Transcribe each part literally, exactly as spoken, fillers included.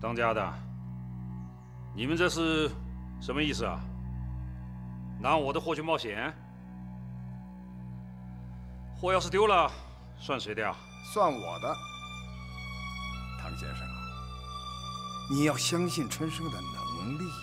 当家的，你们这是什么意思啊？拿我的货去冒险？货要是丢了，算谁的呀？ 算我的。唐先生啊，你要相信春生的能力。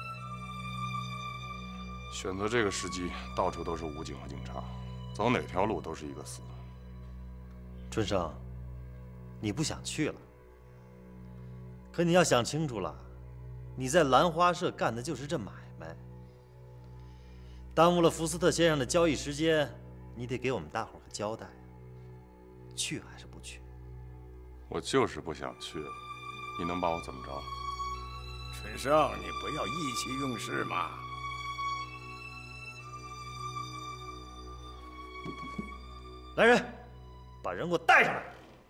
选择这个时机，到处都是武警和警察，走哪条路都是一个死。 春生，你不想去了，可你要想清楚了，你在兰花社干的就是这买卖，耽误了福斯特先生的交易时间，你得给我们大伙儿个交代。去还是不去？ 我就是不想去，你能把我怎么着？ 春生，你不要意气用事嘛。 来人，把人给我带上来。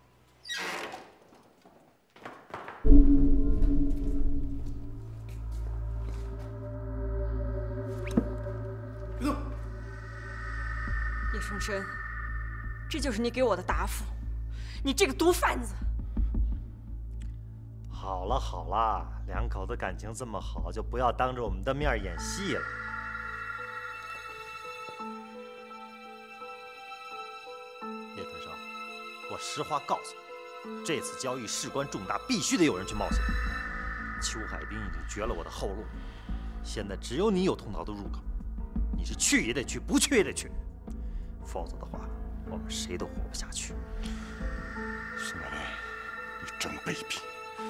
别动！ 叶春生，这就是你给我的答复，你这个毒贩子！ 好了好了，两口子感情这么好，就不要当着我们的面演戏了。叶春生，我实话告诉你，这次交易事关重大，必须得有人去冒险。邱海滨已经绝了我的后路，现在只有你有通道的入口，你是去也得去，不去也得去，否则的话，我们谁都活不下去。 孙美雷，你真卑鄙！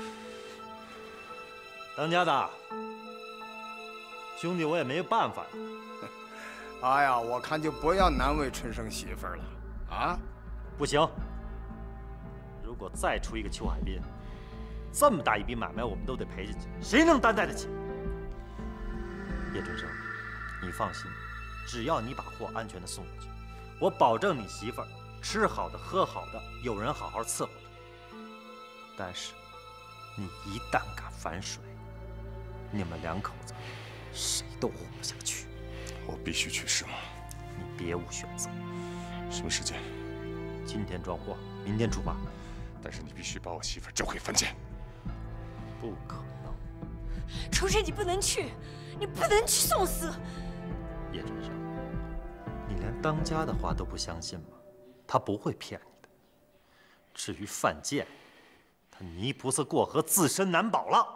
当家的，兄弟，我也没办法呀。 哎呀，我看就不要难为春生媳妇儿了啊！ 不行，如果再出一个邱海滨，这么大一笔买卖我们都得赔进去，谁能担待得起？叶春生，你放心，只要你把货安全的送过去，我保证你媳妇儿吃好的喝好的，有人好好伺候着。但是，你一旦敢反水，你们两口子谁都活不下去。 我必须去是吗？ 你别无选择。 什么时间？ 今天装货，明天出发。 但是你必须把我媳妇交给范建。 不可能。 春生，你不能去，你不能去送死。 叶春生，你连当家的话都不相信吗？他不会骗你的。至于范建，他泥菩萨过河，自身难保了。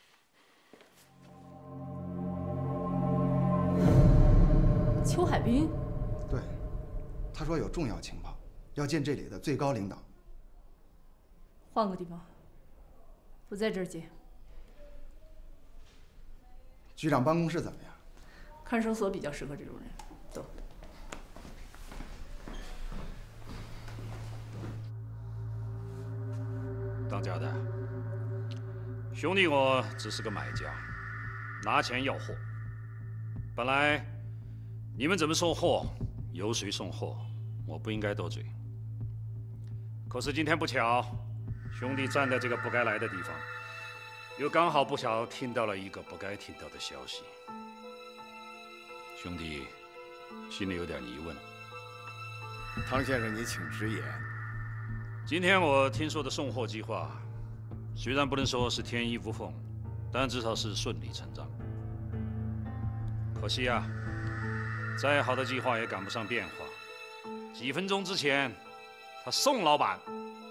邱海滨， 对，他说有重要情报，要见这里的最高领导。 换个地方，不在这儿见。 局长办公室怎么样？ 看守所比较适合这种人。走。 当家的，兄弟，我只是个买家，拿钱要货。本来你们怎么送货，由谁送货，我不应该多嘴。可是今天不巧，兄弟站在这个不该来的地方，又刚好不巧听到了一个不该听到的消息。兄弟心里有点疑问。 唐先生，你请直言。 今天我听说的送货计划，虽然不能说是天衣无缝，但至少是顺理成章。可惜啊，再好的计划也赶不上变化。几分钟之前，他宋老板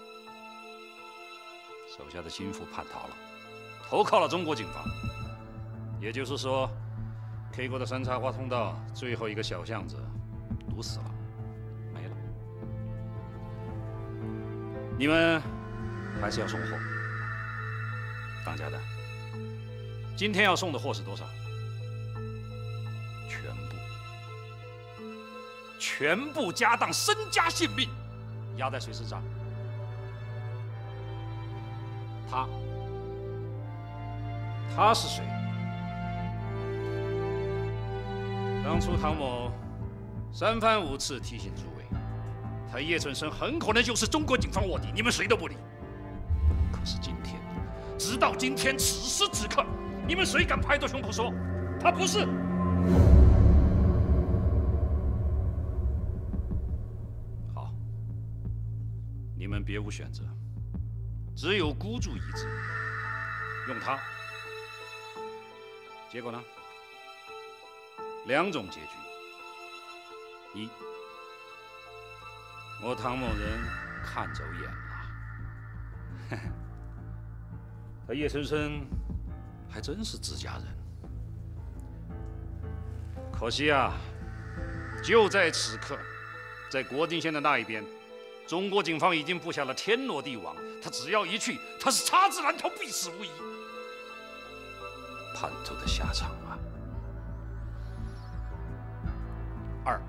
手下的心腹叛逃了，投靠了中国警方。也就是说 ，K 国的三岔花通道最后一个小巷子堵死了，没了。你们还是要送货，当家的。今天要送的货是多少？全部，全部家当、身家性命，压在谁身上？他，他是谁？当初唐某三番五次提醒诸位，他叶春生很可能就是中国警方卧底，你们谁都不理。可是今天，直到今天此时此刻，你们谁敢拍着胸脯说他不是？好，你们别无选择，只有孤注一掷。 用它。结果呢？两种结局：一，我唐某人看走眼了，他叶春生还真是自家人。可惜啊，就在此刻，在国境线的那一边，中国警方已经布下了天罗地网，他只要一去，他是插翅难逃，必死无疑。叛徒的下场啊！二，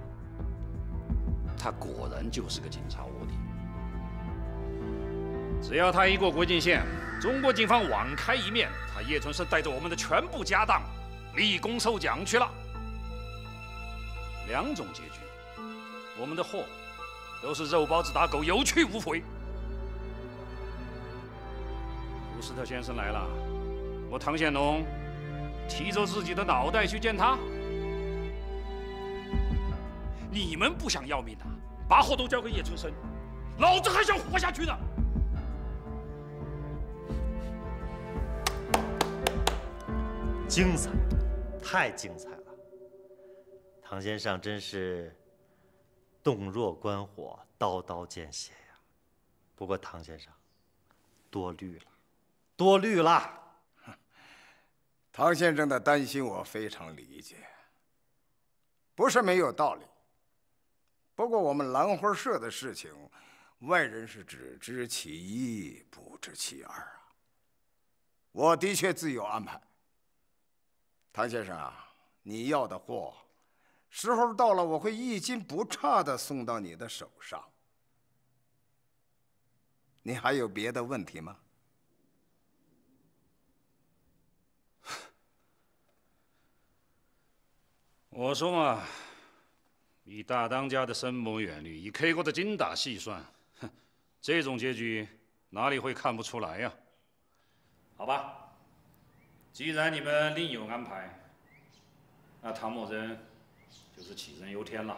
他果然就是个警察卧底。只要他一过国境线，中国警方网开一面，他叶春生带着我们的全部家当立功受奖去了。两种结局，我们的货都是肉包子打狗，有去无回。福斯特先生来了，我唐显龙提着自己的脑袋去见他。你们不想要命啊？把货都交给叶春生，老子还想活下去呢！ 精彩，太精彩了！唐先生真是洞若观火，刀刀见血呀。不过唐先生多虑了，多虑了。 唐先生的担心我非常理解，不是没有道理。不过我们兰花社的事情，外人是只知其一，不知其二啊。我的确自有安排。唐先生啊，你要的货，时候到了，我会一斤不差的送到你的手上。你还有别的问题吗？ 我说嘛，以大当家的深谋远虑，以 K 国的精打细算，哼，这种结局哪里会看不出来呀？好吧。既然你们另有安排，那唐某人就是杞人忧天了。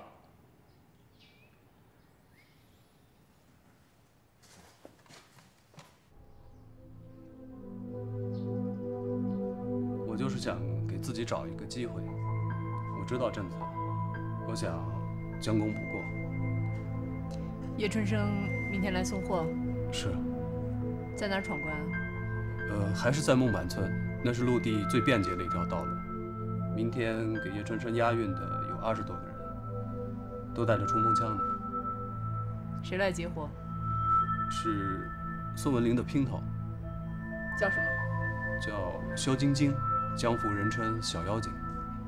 我就是想给自己找一个机会。我知道政策，我想将功补过。 叶春生明天来送货。 是。 在哪儿闯关啊？ 呃，还是在孟坂村。那是陆地最便捷的一条道路。明天给叶春生押运的有二十多个人，都带着冲锋枪的。 谁来接货？ 是宋文林的姘头。 叫什么？ 叫萧晶晶，江湖人称小妖精。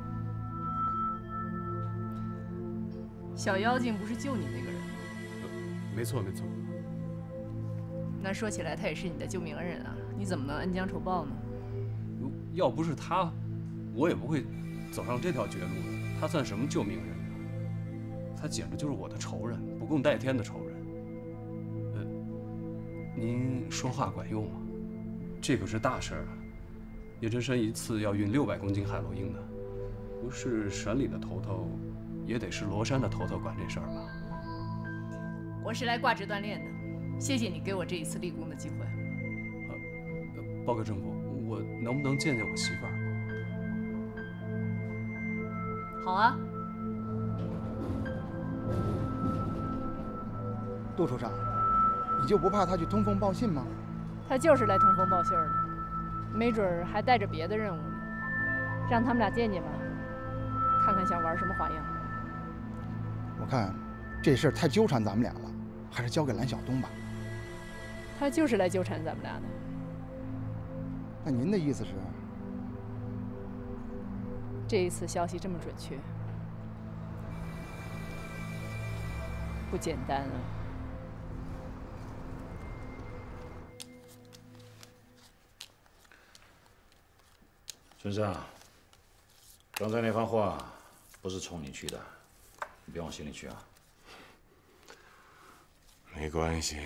小妖精不是救你那个人？ 呃、没错没错。 那说起来，他也是你的救命恩人啊！你怎么能恩将仇报呢？ 要不是他，我也不会走上这条绝路的。他算什么救命人啊？他简直就是我的仇人，不共戴天的仇人。呃，您说话管用吗？这可是大事儿啊！叶春生一次要运六百公斤海洛因的，不是省里的头头，也得是罗山的头头管这事儿吧？ 我是来挂职锻炼的，谢谢你给我这一次立功的机会。 呃，报告政府。我能不能见见我媳妇儿？ 好啊。 杜处长，你就不怕他去通风报信吗？ 他就是来通风报信的，没准儿还带着别的任务呢。让他们俩见见吧，看看想玩什么花样。 我看这事儿太纠缠咱们俩了，还是交给蓝晓东吧。 他就是来纠缠咱们俩的。 那您的意思是？ 这一次消息这么准确，不简单啊！ 春生，刚才那番话不是冲你去的，你别往心里去啊。 没关系，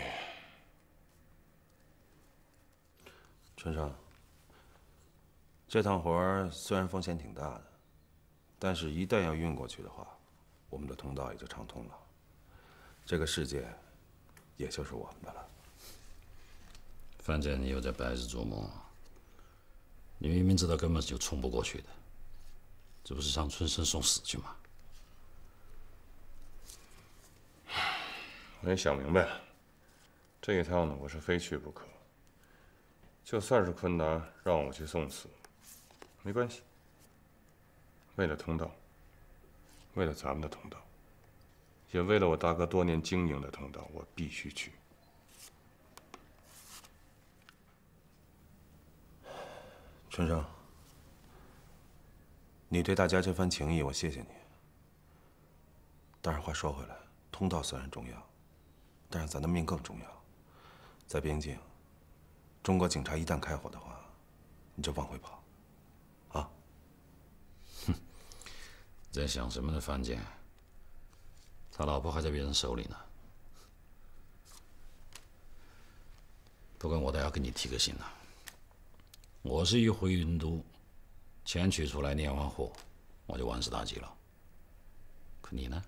春生。这趟活儿虽然风险挺大的，但是一旦要运过去的话，我们的通道也就畅通了，这个世界也就是我们的了。 反正你又在白日做梦， 你明明知道根本就冲不过去的，这不是让春生送死去吗？ 我也想明白了，这一趟呢，我是非去不可。就算是昆达让我去送死，没关系。为了通道，为了咱们的通道，也为了我大哥多年经营的通道，我必须去。 春生，你对大家这番情谊，我谢谢你。但是话说回来，通道虽然重要，但是咱的命更重要。在边境，中国警察一旦开火的话，你就往回跑，啊！ 哼，在想什么呢，范建？他老婆还在别人手里呢。不过我倒要跟你提个醒啊。我是一回云都，钱取出来验完货，我就万事大吉了。可你呢？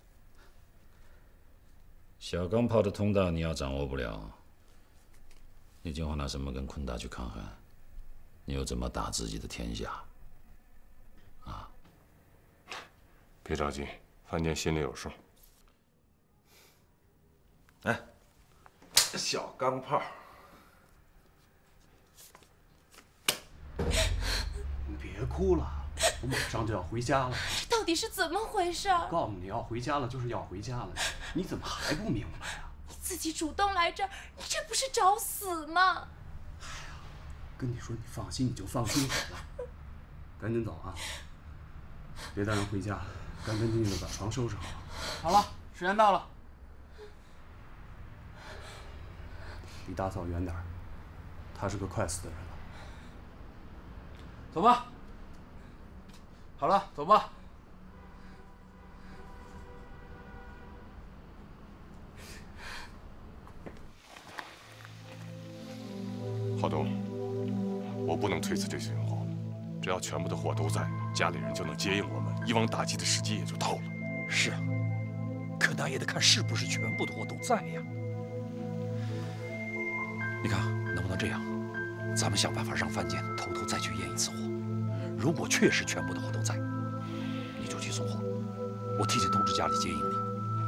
小钢炮的通道你要掌握不了，你今后拿什么跟昆达去抗衡？你又怎么打自己的天下？啊！ 别着急，范建心里有数。 哎，小钢炮。 你别哭了，我马上就要回家了。 这到底是怎么回事？ 告诉你要回家了，就是要回家了，你怎么还不明白啊？ 你自己主动来这儿，你这不是找死吗？ 哎呀，跟你说你放心，你就放心好了。赶紧走啊，别带人回家，干干净净的把床收拾好。 好了，时间到了。 离大嫂远点儿，她是个快死的人了。 走吧。好了，走吧。 浩东，我不能推辞这些货，只要全部的货都在，家里人就能接应我们，一网打尽的时机也就到了。 是啊，可那也得看是不是全部的货都在呀。你看，能不能这样？咱们想办法让范建偷偷再去验一次货。如果确实全部的货都在，你就去送货，我提前通知家里接应你。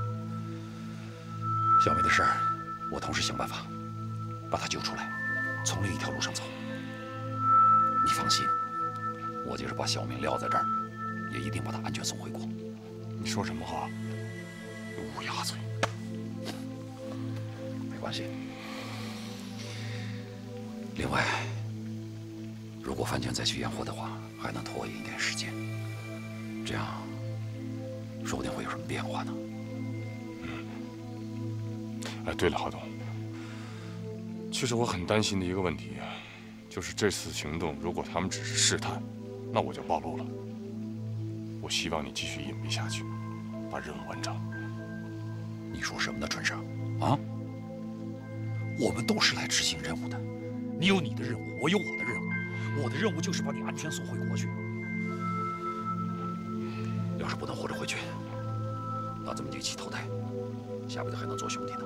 小梅的事儿，我同时想办法把她救出来，从另一条路上走。你放心，我就是把小明撂在这儿，也一定把她安全送回国。 你说什么话？乌鸦嘴！ 没关系。另外，如果范建再去验货的话，还能拖延一点时间，这样说不定会有什么变化呢。 嗯。哎，对了，浩东，其实我很担心的一个问题，就是这次行动如果他们只是试探，那我就暴露了。我希望你继续隐蔽下去，把任务完成。 你说什么呢，春生？啊？我们都是来执行任务的，你有你的任务，我有我的任务。我的任务就是把你安全送回国去。要是不能活着回去，那咱们就一起投胎，下辈子还能做兄弟呢。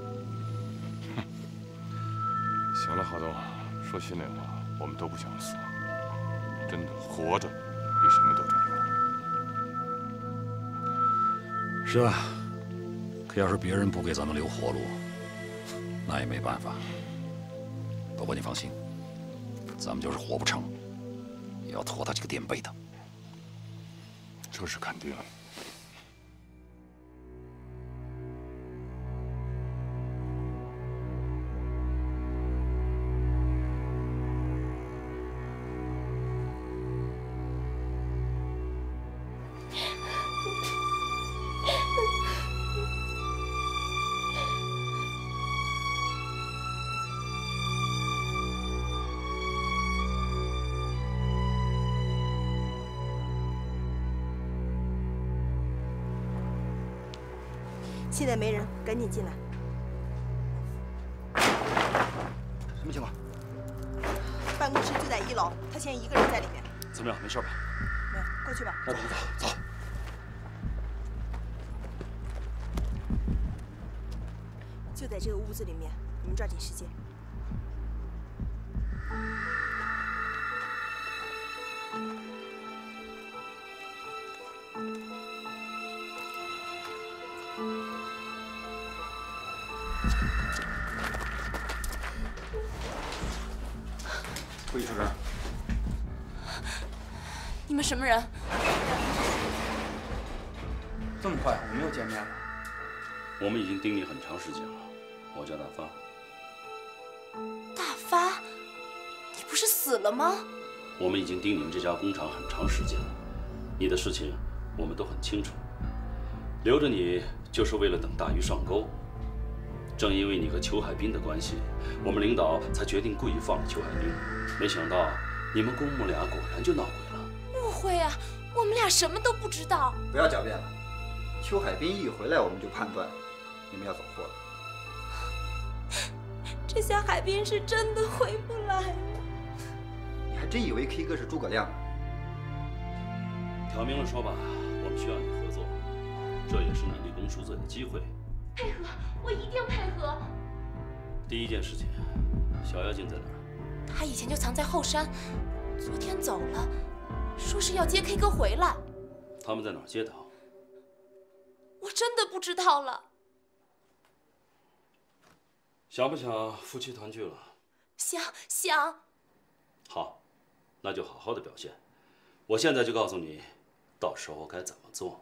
行了，浩东，说心里话，我们都不想死，真的，活着比什么都重要。 是啊，可要是别人不给咱们留活路，那也没办法。不过你放心。咱们就是活不成，也要拖他这个垫背的。 这是肯定的。 现在没人，赶紧进来。 什么情况？ 办公室就在一楼，他现在一个人在里面。 怎么样？没事吧？ 没有，过去吧。 那走走走。 就在这个屋子里面，你们抓紧时间。 会议处长， 你们什么人？ 这么快，我们又见面了。 我们已经盯你很长时间了。我叫大发。 大发，你不是死了吗？ 我们已经盯你们这家工厂很长时间了，你的事情我们都很清楚。留着你就是为了等大鱼上钩。正因为你和裘海滨的关系，我们领导才决定故意放了裘海滨。没想到你们公母俩果然就闹鬼了。 误会啊，我们俩什么都不知道。 不要狡辩了，裘海滨一回来，我们就判断你们要走货了。 这下海滨是真的回不来了。 你还真以为 K 哥是诸葛亮？ 挑明了说吧，我们需要你合作，这也是你立功赎罪的机会。 配合，我一定配合。 第一件事情，小妖精在哪儿？ 他以前就藏在后山，昨天走了，说是要接 K 哥回来。 他们在哪儿接他？ 我真的不知道了。 想不想夫妻团聚了？ 想想。 好，那就好好的表现。我现在就告诉你，到时候该怎么做。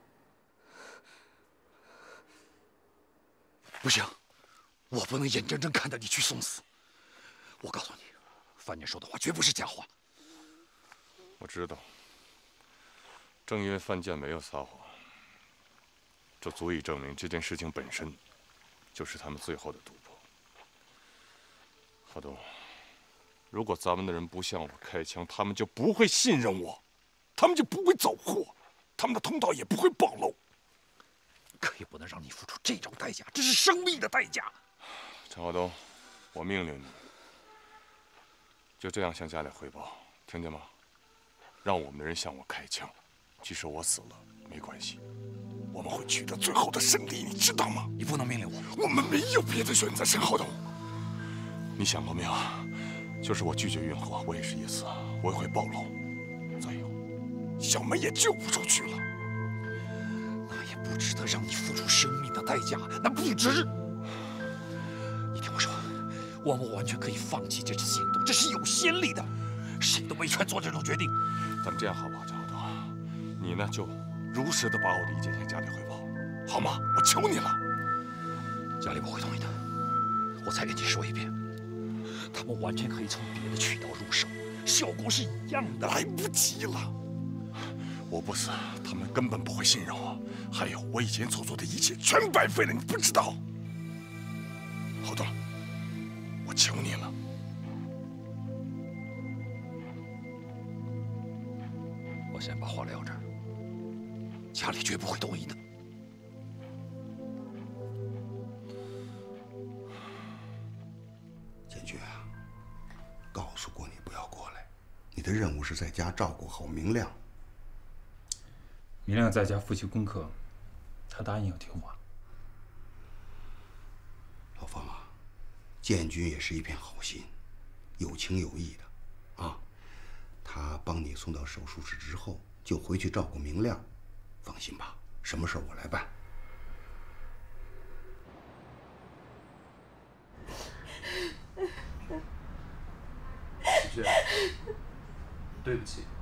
不行，我不能眼睁睁看着你去送死。我告诉你，范建说的话绝不是假话。 我知道，正因为范建没有撒谎，这足以证明这件事情本身就是他们最后的突破。华东，如果咱们的人不向我开枪，他们就不会信任我，他们就不会走货，他们的通道也不会暴露。 可也不能让你付出这种代价，这是生命的代价。 陈华东，我命令你，就这样向家里汇报，听见吗？让我们的人向我开枪，即使我死了没关系，我们会取得最后的胜利，你知道吗？ 你不能命令我， 我们没有别的选择，陈浩东。你想过没有？就是我拒绝运货，我也是一死，我也会暴露。再有，小梅也救不出去了。 那也不值得让你付出生命的代价，那不值。你听我说，我们完全可以放弃这次行动，这是有先例的，谁都没权做这种决定。 咱们这样好不好，陈浩东？你呢，就如实的把我的意见向家里汇报，好吗？我求你了。 家里不会同意的。我再跟你说一遍，他们完全可以从别的渠道入手，效果是一样的。 来不及了，我不死，他们根本不会信任我。还有，我以前所做的一切全白费了，你不知道。浩东，我求你了。 我先把话撂这儿，家里绝不会同意的。 建军啊，告诉过你不要过来，你的任务是在家照顾好明亮。 明亮在家复习功课，他答应要听话。 老方啊，建军也是一片好心，有情有义的啊。他帮你送到手术室之后，就回去照顾明亮。放心吧，什么事我来办。 雪，对不起，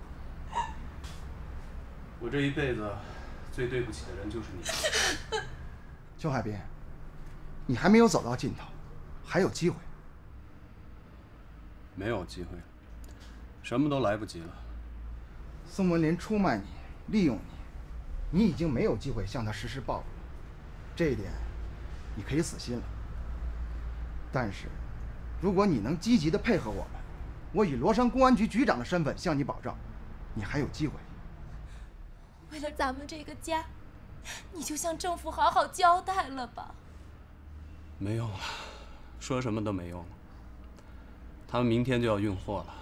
我这一辈子最对不起的人就是你。 邱海滨，你还没有走到尽头，还有机会。 没有机会，什么都来不及了。 宋文林出卖你，利用你，你已经没有机会向他实施报复了。这一点，你可以死心了。但是，如果你能积极的配合我们，我以罗山公安局局长的身份向你保证，你还有机会。 为了咱们这个家，你就向政府好好交代了吧。 没用了，说什么都没用了。他们明天就要运货了。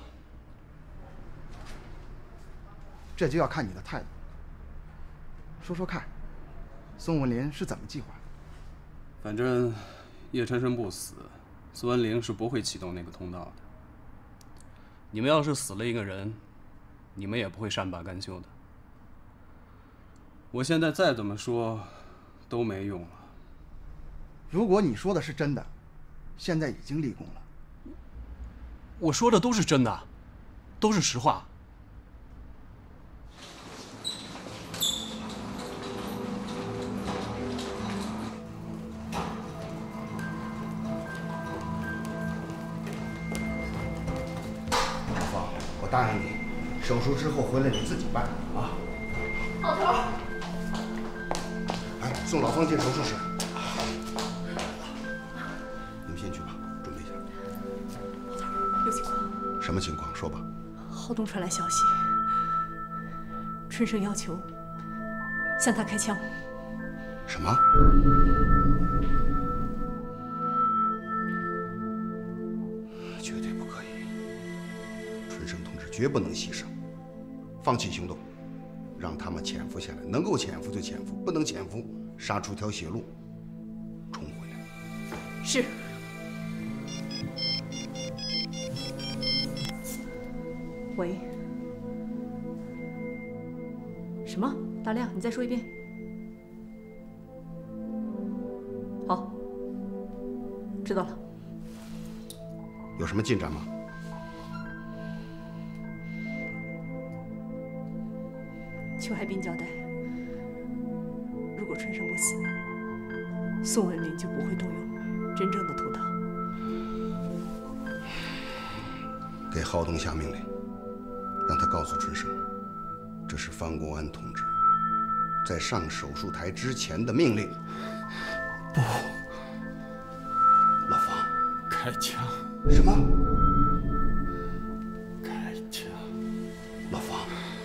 这就要看你的态度。说说看，宋文林是怎么计划的？ 反正叶琛琛不死，苏文林是不会启动那个通道的。你们要是死了一个人，你们也不会善罢甘休的。我现在再怎么说都没用了。 如果你说的是真的，现在已经立功了。 我说的都是真的。 都是实话。 老方，我答应你，手术之后回来你自己办啊。 老头。 哎，送老方进手术室。你们先去吧，准备一下。 老头，有情况。 什么情况？说吧。 浩东传来消息，春生要求向他开枪。 什么？绝对不可以！春生同志绝不能牺牲，放弃行动，让他们潜伏下来，能够潜伏就潜伏，不能潜伏，杀出条血路，冲回来。 是。喂。什么？大亮，你再说一遍。好，知道了。 有什么进展吗？ 邱海滨交代，如果春生不死，宋文林就不会动用真正的屠刀。 给浩东下命令，让他告诉春生，这是方国安同志在上手术台之前的命令。 不， 老方， 开枪！ 什么？ 开枪！ 老方，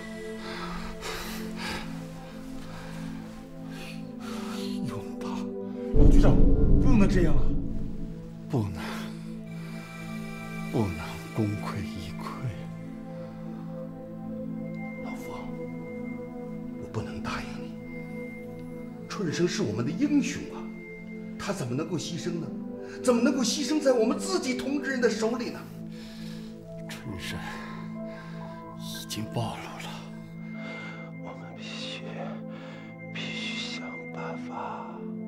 用他！ 老局长，不能这样啊！ 不能，不能功亏一篑。 老方，我不能答应你。春生是我们的英雄啊，他怎么能够牺牲呢？怎么能够牺牲在我们自己同志人的手里呢？ 春生已经暴露了，我们必须必须想办法。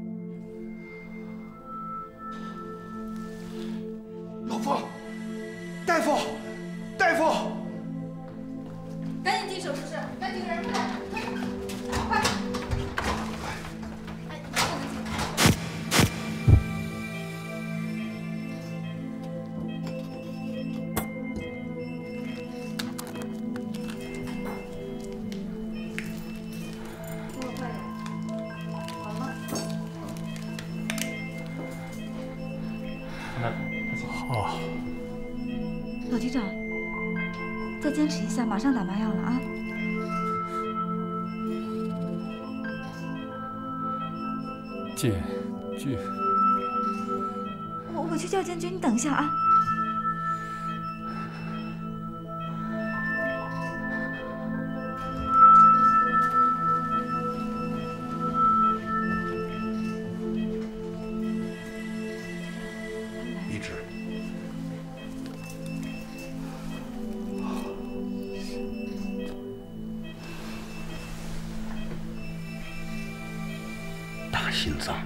老方，大夫，大夫， 赶紧进手术室，赶紧人快，快！哎，不能进。 好， 老局长，再坚持一下，马上打麻药了啊！ 建军， 我我去叫建军，你等一下啊。 一直。大心脏。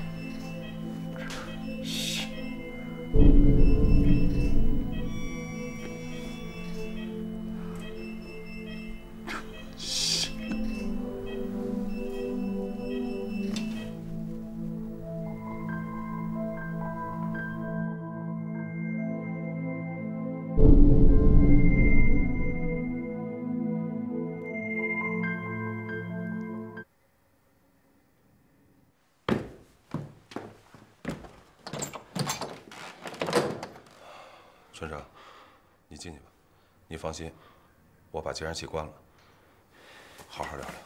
村长，你进去吧。你放心，我把接燃气关了，好好聊聊。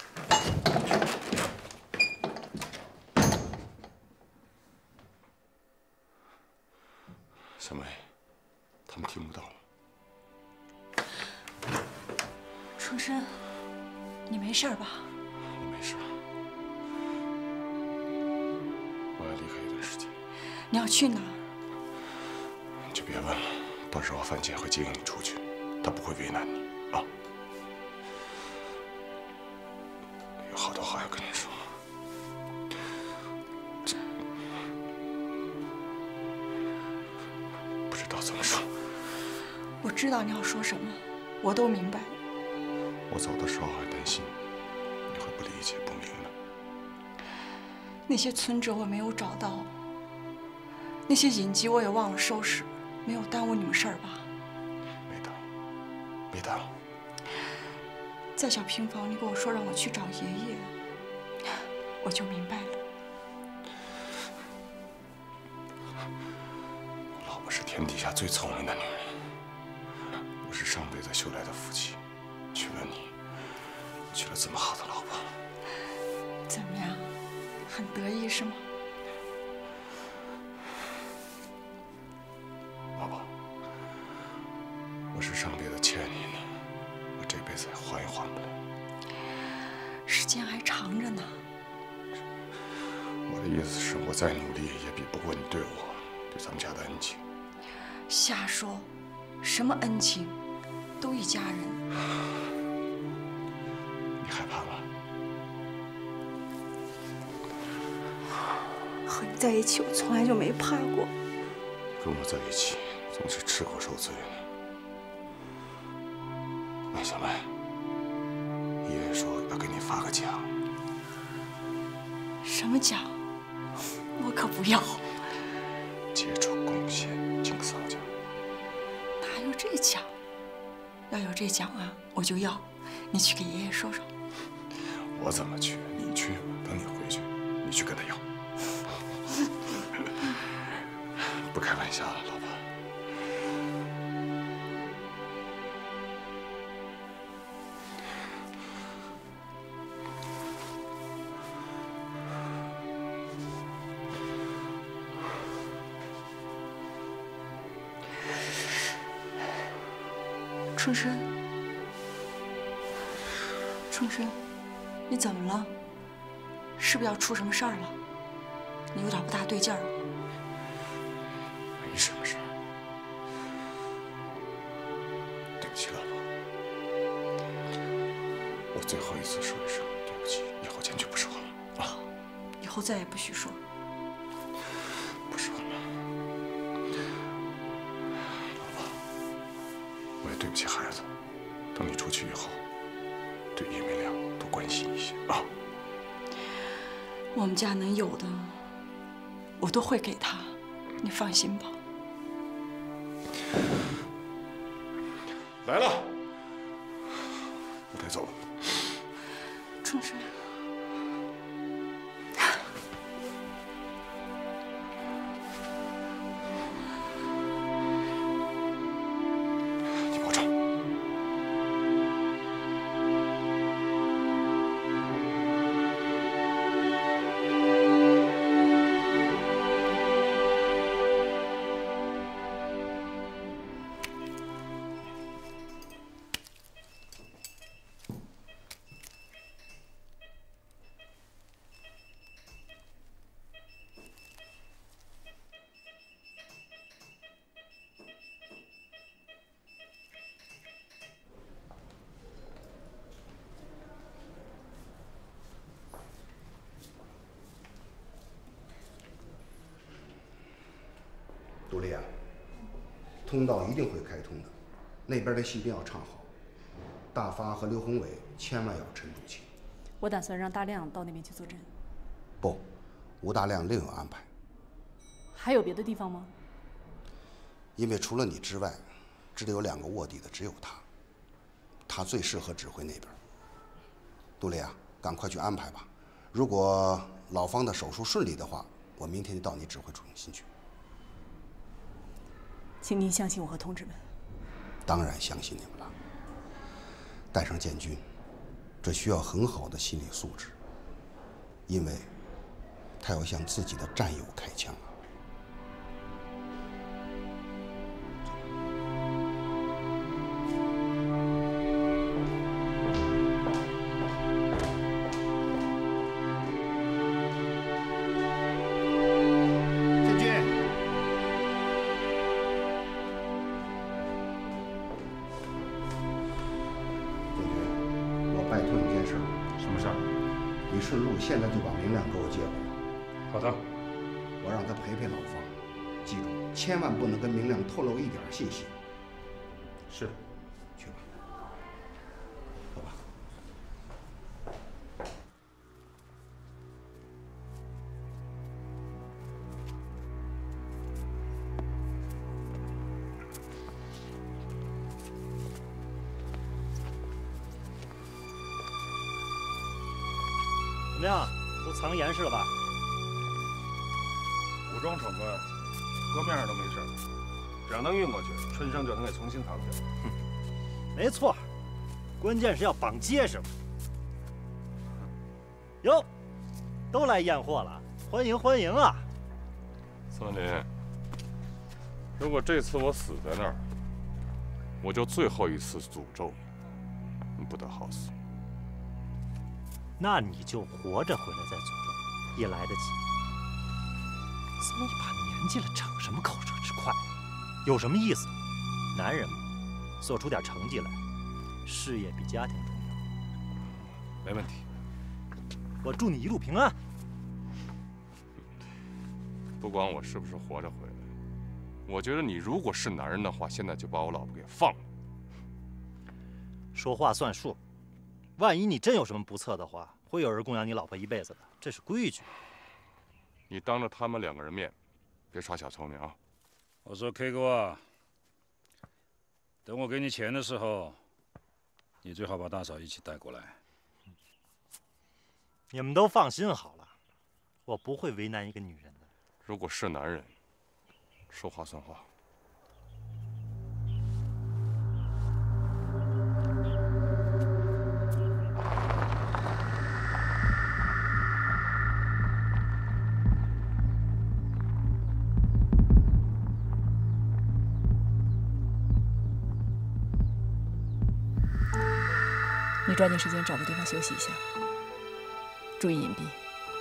小梅，他们听不到了。 春生，你没事吧？ 我没事，我要离开一段时间。 你要去哪儿？ 你就别问了，到时候范姐会接应你出去，她不会为难你啊。有好多话要跟你说。不知道怎么说。 我我知道你要说什么，我都明白。 我走的时候还担心你会不理解、不明白。 那些存折我没有找到，那些隐籍我也忘了收拾，没有耽误你们事儿吧？ 没耽误，没耽误。 在小平房，你跟我说让我去找爷爷，我就明白了。 我老婆是天底下最聪明的女人，我是上辈子修来的福气，娶了你，娶了这么好的老婆。 怎么样，很得意是吗？ 老婆，我是上辈子欠你的，我这辈子也还也还不了。 时间还长着呢。 我的意思是，我再努力也比不过你对我、对咱们家的恩情。 瞎说，什么恩情，都一家人。 你害怕吗？ 和你在一起，我从来就没怕过。 跟我在一起，总是吃苦受罪的。哎，小麦，爷爷说要给你发个奖。 什么奖？我可不要。 杰出贡献竞赛奖。 哪有这奖？要有这奖啊，我就要。你去给爷爷说说。 我怎么去？你去，等你回去，你去跟他要。不开玩笑了，老婆。 春生，春生，你怎么了？是不是要出什么事儿了？你有点不大对劲儿。 没什么事儿。对不起，老婆，我最后一次说一声对不起，以后坚决不说了啊！ 以后再也不许说。 不说了。老婆，我也对不起孩子。等你出去以后，对叶明亮多关心一些啊。 我们家能有的，我都会给他，你放心吧。 来了，我得走了。 春生， 你保重。 杜丽啊，通道一定会开通的，那边的戏一定要唱好。大发和刘宏伟千万要沉住气。 我打算让大亮到那边去坐镇。 不，吴大亮另有安排。 还有别的地方吗？ 因为除了你之外，这里有两个卧底的只有他，他最适合指挥那边。杜丽啊，赶快去安排吧。如果老方的手术顺利的话，我明天就到你指挥中心去。 请您相信我和同志们。 当然相信你们了。带上建军，这需要很好的心理素质，因为他要向自己的战友开枪啊。现在就把明亮给我接回来。 好的。 我让他陪陪老方，记住，千万不能跟明亮透露一点信息。 是， 去吧。走吧。 怎么样，都藏严实了吧？ 武装闯关，搁面上都没事，只要能运过去，春生就能给重新扛下。 哼，没错，关键是要绑结实。哟，都来验货了，欢迎欢迎啊！ 孙林，如果这次我死在那儿，我就最后一次诅咒你，你不得好死。 那你就活着回来再诅咒，也来得及。这么一把年纪了，逞什么口舌之快？有什么意思？男人嘛，做出点成绩来，事业比家庭重要。 没问题。 我祝你一路平安。 不管我是不是活着回来，我觉得你如果是男人的话，现在就把我老婆给放了。 说话算数。万一你真有什么不测的话，会有人供养你老婆一辈子的，这是规矩。 你当着他们两个人面，别耍小聪明啊！ 我说 K 哥啊，等我给你钱的时候，你最好把大嫂一起带过来。 你们都放心好了，我不会为难一个女人的。 如果是男人，说话算话。 你抓紧时间找个地方休息一下，注意隐蔽。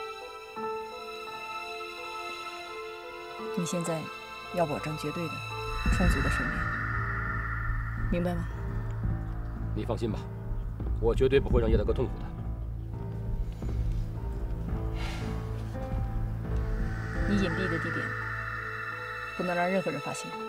你现在要保证绝对的、充足的睡眠，明白吗？ 你放心吧，我绝对不会让叶大哥痛苦的。 你隐蔽的地点不能让任何人发现。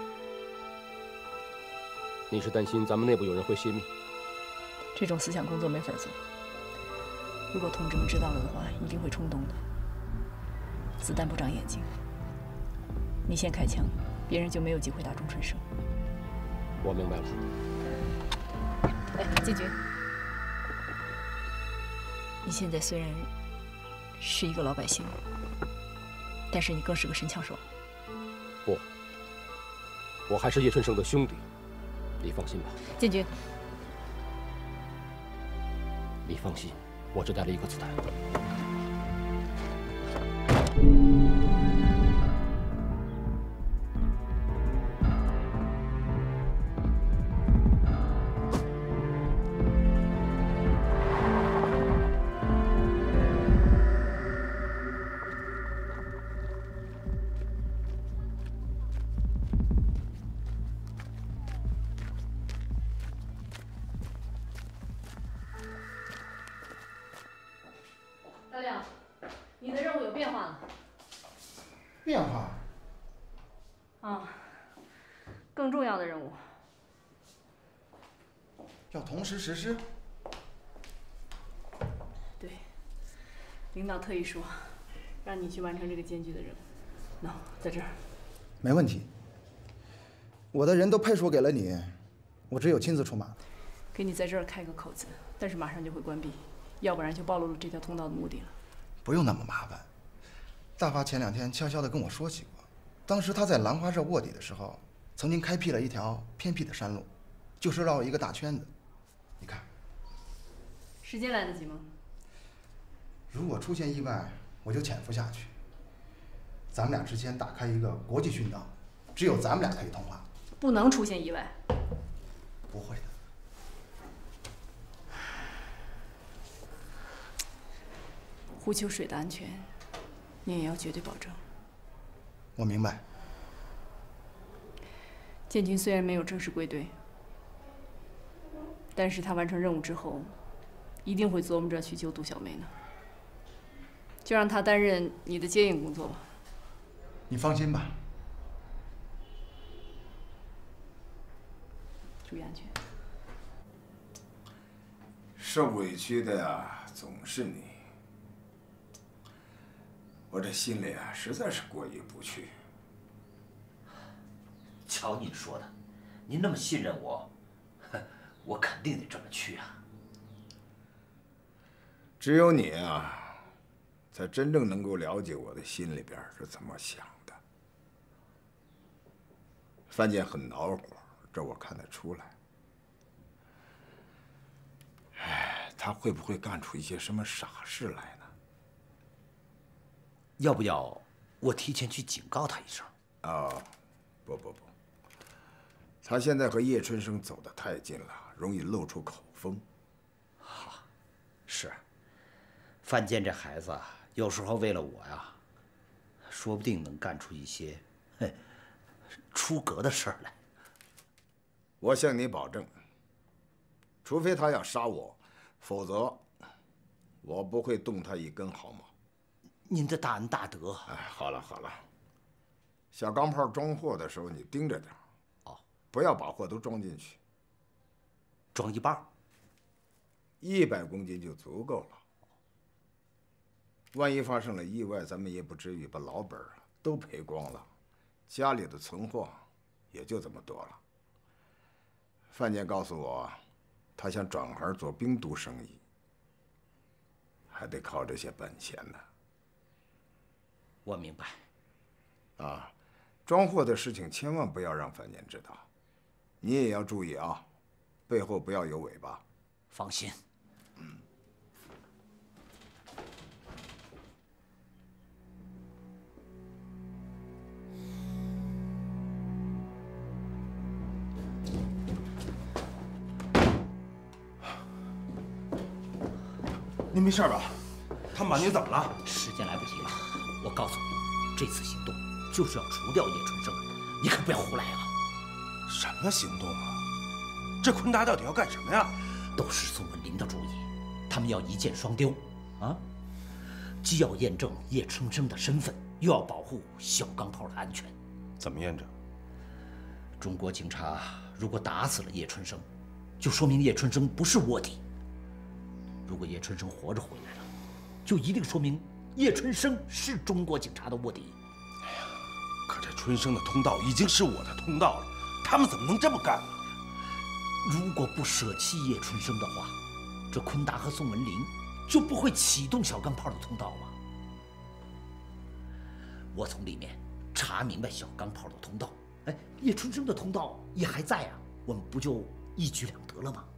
你是担心咱们内部有人会泄密？ 这种思想工作没法做。如果同志们知道了的话，一定会冲动的。子弹不长眼睛，你先开枪，别人就没有机会打中春生。 我明白了。 哎，建军，你现在虽然是一个老百姓，但是你更是个神枪手。 不，我还是叶春生的兄弟，你放心吧。 建军。 你放心，我只带了一颗子弹。 大亮，你的任务有变化了。 变化？ 啊，更重要的任务。 要同时实施？ 对，领导特意说，让你去完成这个艰巨的任务。喏，在这儿。 没问题。我的人都配属给了你，我只有亲自出马。 给你在这儿开个口子，但是马上就会关闭。要不然就暴露了这条通道的目的了。 不用那么麻烦。大发前两天悄悄地跟我说起过，当时他在兰花社卧底的时候，曾经开辟了一条偏僻的山路，就是绕一个大圈子。你看， 时间来得及吗？ 如果出现意外，我就潜伏下去。咱们俩之间打开一个国际讯道，只有咱们俩可以通话。 不能出现意外。 不会的。 呼秋水的安全，你也要绝对保证。 我明白。 建军虽然没有正式归队，但是他完成任务之后，一定会琢磨着去救杜小梅呢。就让他担任你的接应工作吧。 你放心吧。 注意。 意安全。 受委屈的呀，总是你。我这心里啊，实在是过意不去。 瞧您说的，您那么信任我，我肯定得这么去啊。 只有你啊，才真正能够了解我的心里边是怎么想的。范建很恼火，这我看得出来。哎，他会不会干出一些什么傻事来呢？ 要不要我提前去警告他一声？ 啊，不不不，他现在和叶春生走得太近了，容易露出口风。 好，是。范建这孩子啊，有时候为了我呀，说不定能干出一些嘿出格的事儿来。 我向你保证，除非他要杀我，否则我不会动他一根毫毛。 您的大恩大德。 哎，好了好了，小钢炮装货的时候你盯着点， 哦， 不要把货都装进去， 装一半， 一百公斤就足够了。万一发生了意外，咱们也不至于把老本儿都赔光了，家里的存货也就这么多了。范建告诉我，他想转行做冰毒生意，还得靠这些本钱呢。 我明白。 啊，装货的事情千万不要让范建知道，你也要注意啊，背后不要有尾巴。 放心。 嗯。 您没事吧？他们把您怎么了？ 时间来不及了。我告诉你，这次行动就是要除掉叶春生，你可不要胡来啊！ 什么行动啊？这昆达到底要干什么呀？ 都是宋文林的主意，他们要一箭双雕，啊，既要验证叶春生的身份，又要保护小钢炮的安全。 怎么验证？ 中国警察如果打死了叶春生，就说明叶春生不是卧底。如果叶春生活着回来了，就一定说明叶春生是中国警察的卧底。 哎呀，可这春生的通道已经是我的通道了，他们怎么能这么干呢？ 如果不舍弃叶春生的话，这昆达和宋文林就不会启动小钢炮的通道吗？我从里面查明白小钢炮的通道，哎，叶春生的通道也还在啊，我们不就一举两得了吗？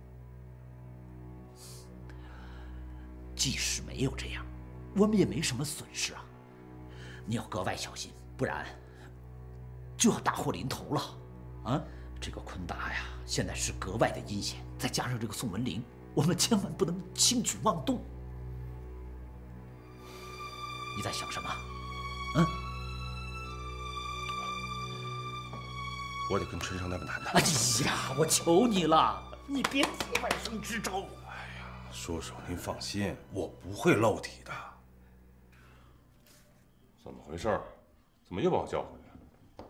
即使没有这样，我们也没什么损失啊。你要格外小心，不然就要大祸临头了。啊，这个昆达呀，现在是格外的阴险，再加上这个宋文林，我们千万不能轻举妄动。你在想什么？嗯？ 我得跟春生他们谈谈。 哎呀，我求你了，你别节外生枝招。 叔叔，您放心，我不会漏体的。 怎么回事？怎么又把我叫回来？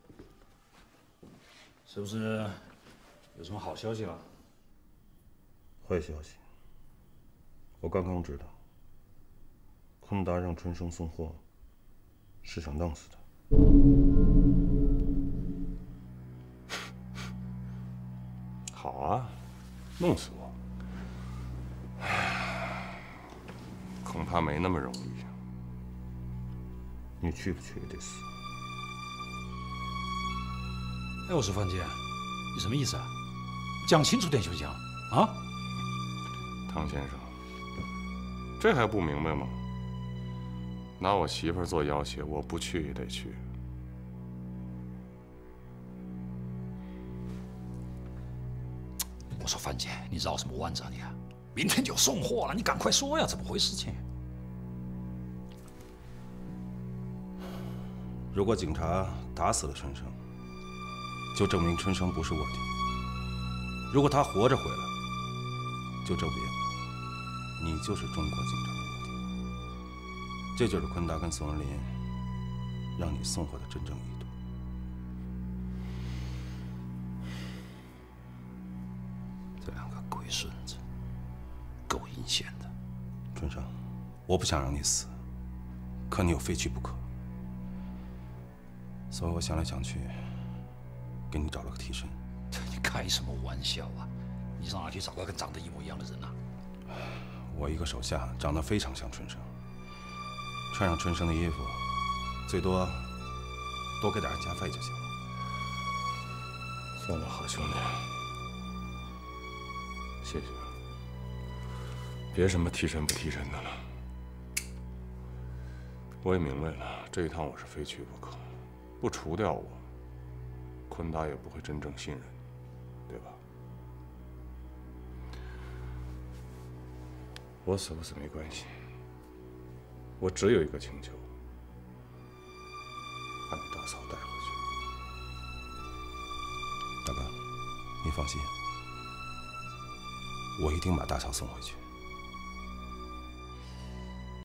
是不是有什么好消息了？ 坏消息。我刚刚知道，昆达让春生送货，是想弄死他。好啊，弄死我。 恐怕没那么容易。你去不去也得死。 哎，我说范建，你什么意思啊？讲清楚点行不行？啊？ 唐先生，这还不明白吗？拿我媳妇儿做要挟，我不去也得去。 我说范建，你绕什么弯子啊你啊？明天就送货了，你赶快说呀，怎么回事情？ 如果警察打死了春生，就证明春生不是卧底；如果他活着回来，就证明你就是中国警察的卧底。这就是昆达跟宋文林让你送货的真正意图。 这两个龟孙子，够阴险的。 春生，我不想让你死，可你又非去不可，所以我想来想去，给你找了个替身。 你开什么玩笑啊！你上哪去找个跟长得一模一样的人啊？ 我一个手下长得非常像春生，穿上春生的衣服，最多多给点安家费就行了。 算了，好兄弟，谢谢。别什么替身不替身的了，我也明白了，这一趟我是非去不可。不除掉我，坤达也不会真正信任你，对吧？我死不死没关系，我只有一个请求，把你大嫂带回去。 大哥，你放心，我一定把大嫂送回去。